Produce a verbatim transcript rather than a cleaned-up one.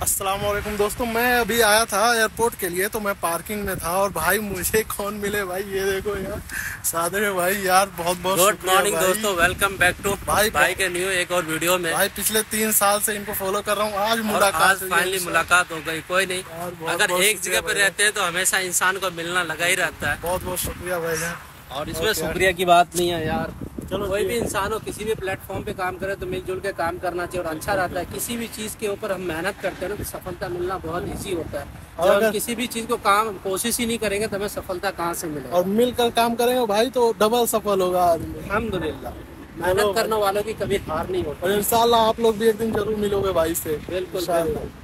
अस्सलाम वालेकुम दोस्तों, मैं अभी आया था एयरपोर्ट के लिए, तो मैं पार्किंग में था और भाई मुझे कौन मिले भाई, ये देखो यार सादर है भाई। यार बहुत बहुत गुड शुक्रिया मॉर्निंग भाई। दोस्तों, वेलकम बैक टू भाई भाई के न्यू एक और वीडियो में। भाई पिछले तीन साल से इनको फॉलो कर रहा हूँ, आज और मुलाकात आज हुई है फाइनली इनसे। मुलाकात हो गई। कोई नहीं, यार बहुत अगर बहुत एक शुक्रिया जगह पे भाई, रहते हैं तो हमेशा इंसान को मिलना लगा ही रहता है। बहुत बहुत शुक्रिया भाई यार। और इसमें ओके यार। शुक्रिया की बात नहीं है यार। चलो कोई जी। भी इंसान हो, किसी भी प्लेटफॉर्म पे काम करे तो मिलजुल के काम करना चाहिए और अच्छा रहता है। किसी भी चीज़ के ऊपर हम मेहनत करते हैं ना तो सफलता मिलना बहुत ईजी होता है। और जब अगर हम किसी भी चीज़ को काम कोशिश ही नहीं करेंगे तो हमें सफलता कहाँ से मिलेगा। और मिलकर काम करेंगे भाई तो डबल सफल होगा आदमी। अल्हम्दुलिल्लाह, चलो मेहनत करने वालों की कभी हार नहीं होती। और इंशाल्लाह आप लोग भी एक दिन जरूर मिलोगे भाई से। बिल्कुल इंशाल्लाह। बिल्कुल।